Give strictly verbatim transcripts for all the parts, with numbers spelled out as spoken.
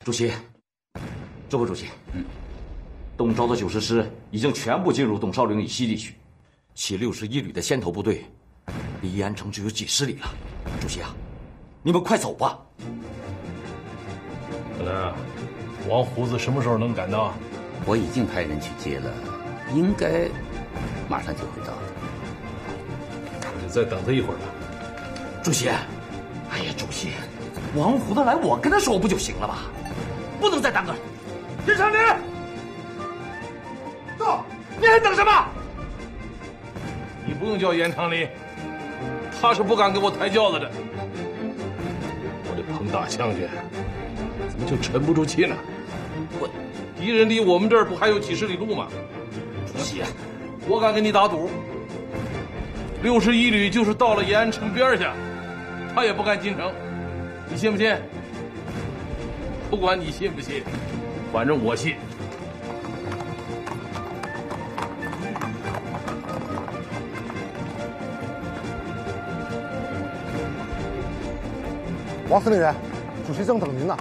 主席，周副主席，嗯，东昭的九十师已经全部进入东绍岭以西地区，其六十一旅的先头部队离延安城只有几十里了。主席啊，你们快走吧。 老梁，王胡子什么时候能赶到？ 我已经派人去接了，应该马上就会到的。 你再等他一会儿吧。 主席，哎呀，主席，王胡子来，我跟他说不就行了吗？不能再耽搁了。严长林，走，你还等什么？ 你不用叫严长林，他是不敢给我抬轿子的。我这碰大枪去，怎么就沉不住气呢？我敌人离我们这儿不还有几十里路吗？ 主席， 我敢跟你打赌，六十一旅就是到了延安城边下，他也不敢进城。你信不信？不管你信不信，反正我信。 王司令员，主席正等您呢。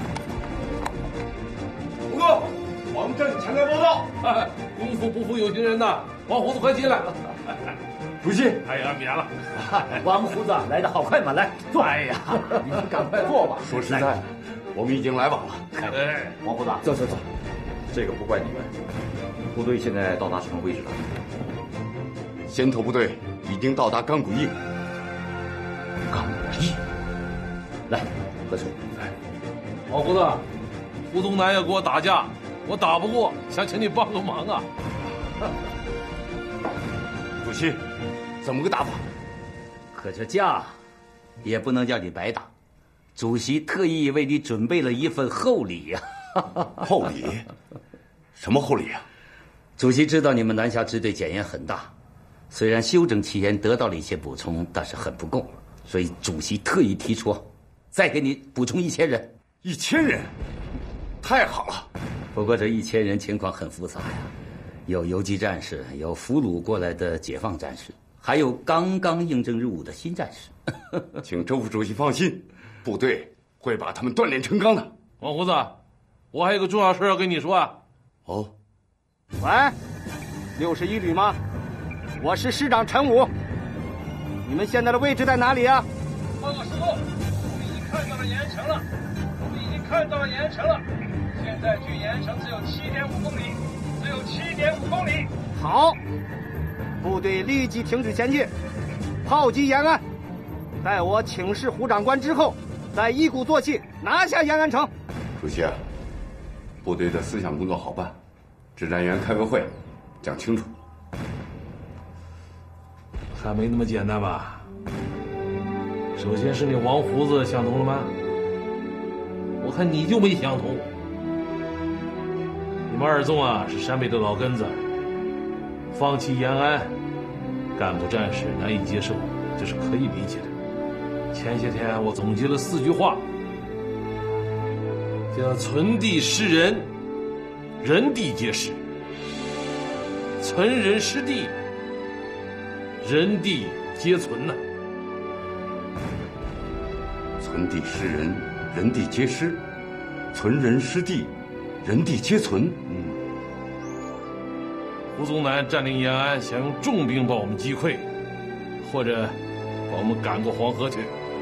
胡哥，王震前来报道。功夫不负有心人呐，王胡子快进来。 主席， 哎呀，免了。 王胡子来得好快嘛，来坐。 哎呀，你们赶快坐吧。说实在，我们已经来晚了。 哎， 王胡子，走走走，这个不怪你们。部队现在到达什么位置了？ 先头部队已经到达钢骨驿。 钢骨驿， 来喝水。 哎，王胡子，胡宗南要跟我打架，我打不过，想请你帮个忙啊。 主席，怎么个打法？ 可这架也不能叫你白打，主席特意为你准备了一份厚礼呀、 啊。厚礼？什么厚礼啊？ 主席知道你们南下支队检验很大，虽然休整期间得到了一些补充，但是很不够，所以主席特意提出再给你补充一千人。 一千人，太好了。 不过这一千人情况很复杂呀，有游击战士，有俘虏过来的解放战士，还有刚刚应征入伍的新战士。 请周副主席放心，部队会把他们锻炼成钢的。 王胡子，我还有个重要事要跟你说啊。 哦。 喂，六十一旅吗？我是师长陈武。你们现在的位置在哪里啊？ 报告师傅，我们已经看到了延安城了。我们已经看到了延安城了。现在距延安城只有七点五公里，只有七点五公里。 好，部队立即停止前进，炮击延安。待我请示胡长官之后，再一鼓作气拿下延安城。 主席啊，部队的思想工作好办，指战员开个会，讲清楚。 还没那么简单吧？首先是你王胡子想通了吗？我看你就没想通。你们二纵啊是陕北的老根子，放弃延安，干部战士难以接受，这是可以理解的。前些天我总结了四句话，叫存地失人，人地皆失；存人失地，人地皆存呐、啊。 存地失人，人地皆失；存人失地，人地皆存。 嗯，胡宗南占领延安，想用重兵把我们击溃，或者把我们赶过黄河去。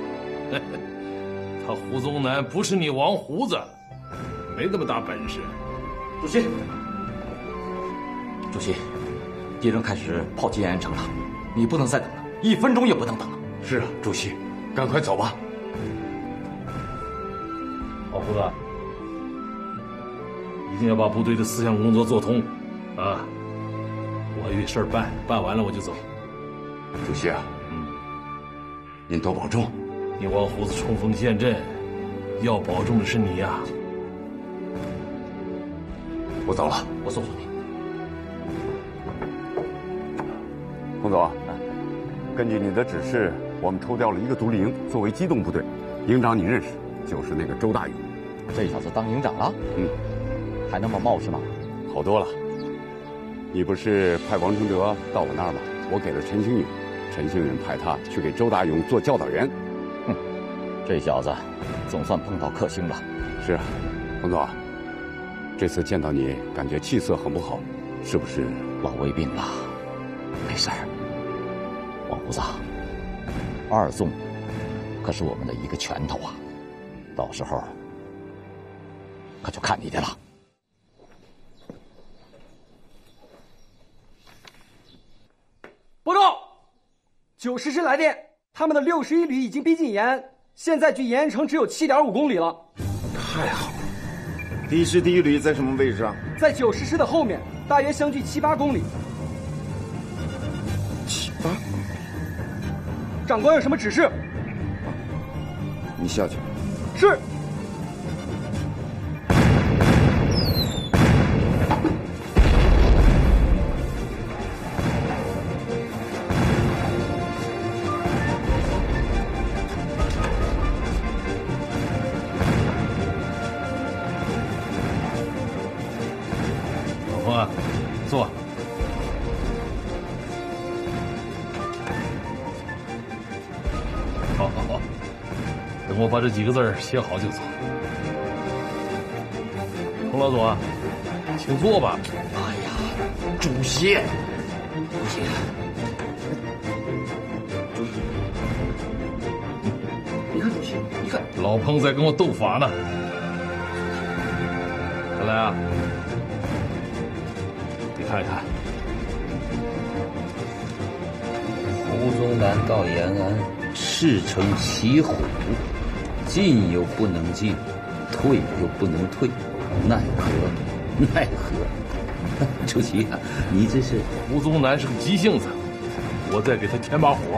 他胡宗南不是你王胡子，没那么大本事。 主席，主席，敌人开始炮击延安城了，你不能再等了，一分钟也不能等了。 是啊，主席，赶快走吧。 老胡子，一定要把部队的思想工作做通，啊！我有事儿办，办完了我就走。 主席啊， 嗯， 您多保重。 你王胡子冲锋陷阵，要保重的是你呀、啊。 我走了， 我送送你。 洪总，根据你的指示，我们抽调了一个独立营作为机动部队，营长你认识，就是那个周大勇。 这小子当营长了？ 嗯， 还那么冒是吗？ 好多了。你不是派王承德到我那儿吗？我给了陈星宇，陈星宇派他去给周大勇做教导员。 哼，这小子总算碰到克星了。 是啊， 彭总，这次见到你，感觉气色很不好，是不是老胃病了？没事儿。王胡子，二纵可是我们的一个拳头啊，到时候可就看你的了。 报告，九十师来电，他们的六十一旅已经逼近延安，现在距延安城只有七点五公里了。 太好了！第一师第一旅在什么位置上？ 在九十师的后面，大约相距七八公里。 七八公里。 长官有什么指示？ 你下去。 是。 老冯，坐。好好好，等我把这几个字儿写好就走。洪老总啊，请坐吧。 哎呀，主席，主席，主席，你看主席，你看， 老彭在跟我斗法呢。看来啊，你看一看， 胡宗南到延安，赤诚骑虎，进又不能进，退又不能退，奈何奈何！主席啊，你这是胡宗南是个急性子，我再给他添把火。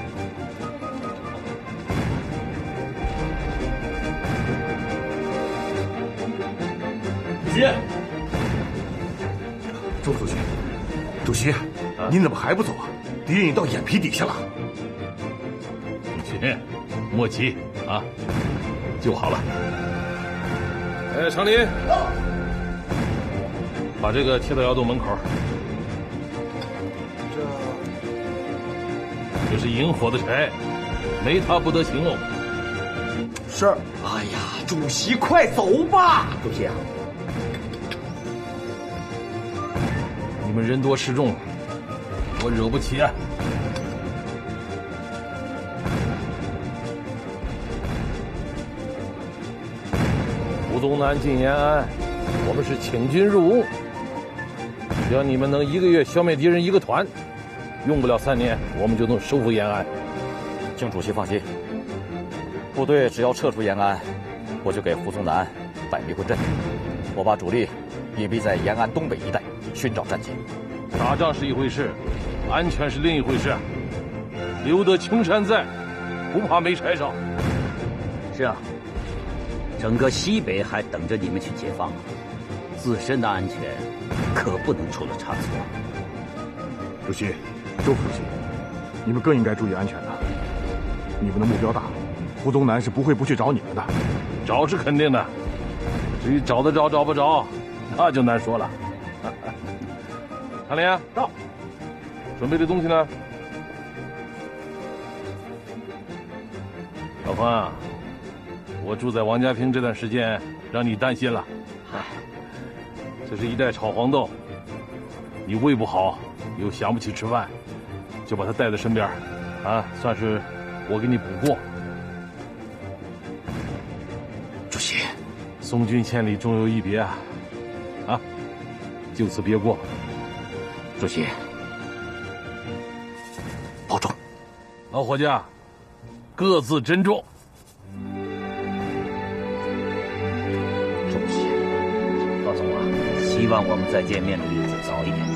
主席，周主席，主席，啊、您怎么还不走啊？敌人已到眼皮底下了。 主席，莫急啊，就好了。哎，长林，把这个贴到窑洞门口。这，这是引火的柴，没它不得行哦。 是。 哎呀，主席，快走吧！ 主席啊。 你们人多势众，我惹不起啊！胡宗南进延安，我们是请军入瓮。只要你们能一个月消灭敌人一个团，用不了三年，我们就能收复延安。 请主席放心，部队只要撤出延安，我就给胡宗南摆迷魂阵。我把主力隐蔽在延安东北一带，寻找战机。 打仗是一回事，安全是另一回事。留得青山在，不怕没柴烧。 是啊，整个西北还等着你们去解放，自身的安全可不能出了差错。 主席，周副主席，你们更应该注意安全的。你们的目标大，胡宗南是不会不去找你们的。 找是肯定的，至于找得着找不着，那就难说了。唐林，到，准备的东西呢？老冯啊，我住在王家坪这段时间，让你担心了。这是一袋炒黄豆，你胃不好，又想不起吃饭，就把它带在身边，啊，算是我给你补过。 主席， 送君千里，终有一别啊！啊，就此别过。 主席，保重。 老伙计，各自珍重。 主席，老总啊，希望我们再见面的日子早一点。